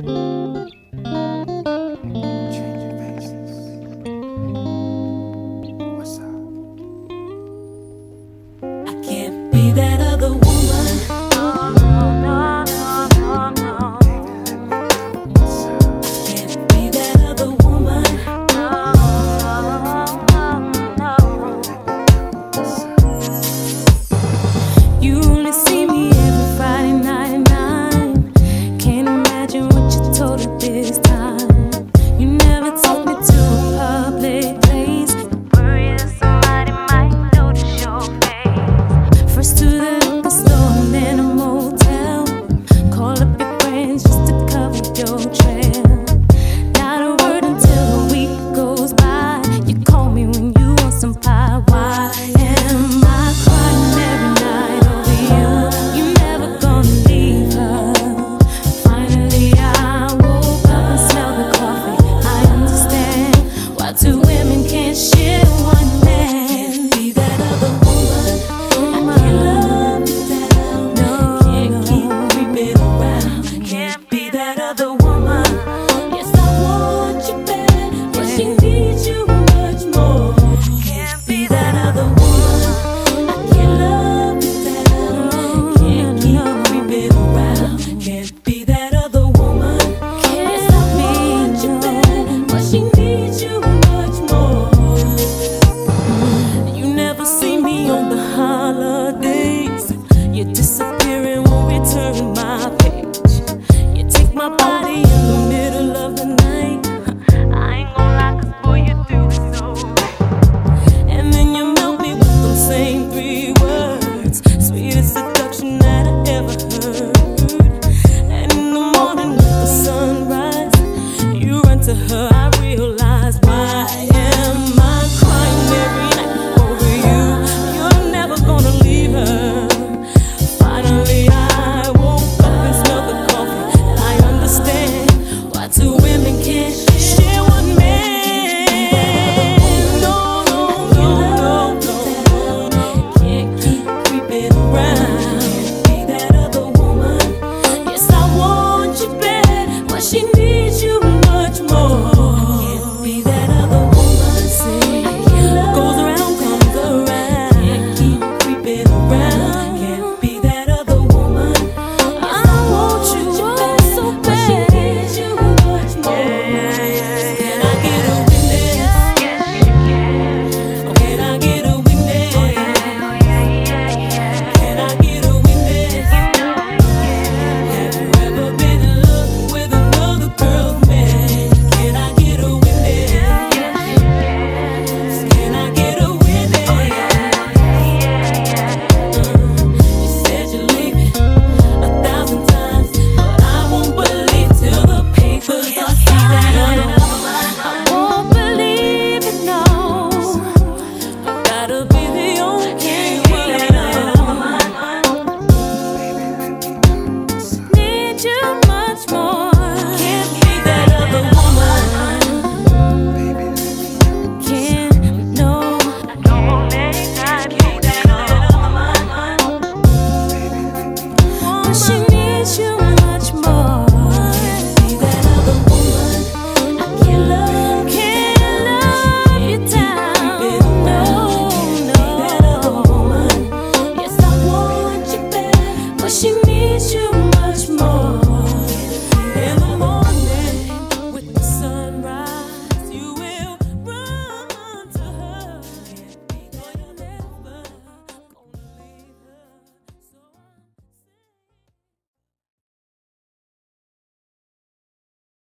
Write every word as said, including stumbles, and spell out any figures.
Changing faces. What's up? I can't be that other woman. No, no, no, no, no. I can't be that other woman. No, no, no. You only see me every Friday night at nine. Can't imagine what you told her this time. You never took me to a public place. Worried that somebody might notice your face. First to the liquor store and then a motel. Call up your friends just to cover your trail. Not a word until a week goes by. You call me when you want some pie. Why am I crying every night over you? You never gonna leave her. Finally I woke up and smelled the coffee. I understand why two women can't share one man. Can't be that other woman. I can't love you down. No, can't keep creeping around. Can't be that other woman. Yes, I want you bad, but she needs you much more. Can't be that other woman. I can't love you down. Can't keep creeping around. Can't be that other woman. Yes, I want you bad, but she needs you much more. You never see me on the holidays. You disappear and won't return my page. You take my body in the middle of the night. I ain't gonna lie, 'cause boy, you do it so right. And then you melt me with them same three words. Sweetest seduction that I ever heard. And in the morning with the sunrise, you run to her, I realize why am I crying every night over you? You're never gonna leave her. Finally I woke up and smelled the coffee, and I understand why two women can't share one man. No, no, no, no, no. Can't keep creeping around. Can't be that other woman. Yes, I want you bad, but she needs you much more. Can't be that other woman. See, what goes around comes around. Can't keep creeping around. Can't be that other woman. I want you bad, so bad, but she needs you much more. Can I get a witness? Yes, you can. Can I get a witness? Can I get a witness? Have you ever been in love with another girl's man? Can I get a witness? Can I get a witness? You said you'd leave me a thousand times, but I won't believe till the papers are signed. I won't believe it, no. I gotta be the only one. Need you much more. Can't be that other woman. Can't, no. Can't be that other woman. Oh, she needs you much more. Can't be that other woman. I can't love, can't love you down. No, no. Yes, I want you bad, but she needs you